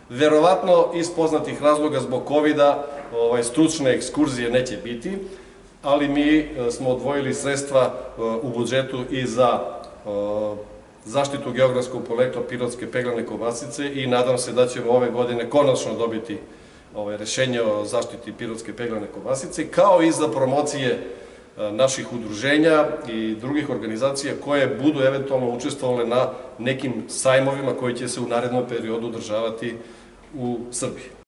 Verovatno iz poznatih razloga zbog COVID-a stručne ekskurzije neće biti, ali mi smo odvojili sredstva u budžetu i za zaštitu geografskog porekla pirotske peglane kobasice i nadam se da ćemo ove godine konačno dobiti rešenje o zaštiti pirotske peglane kobasice, kao i za promocije naših udruženja i drugih organizacija koje budu eventualno učestvovale na nekim sajmovima koji će se u narednom periodu održavati u Srbiji.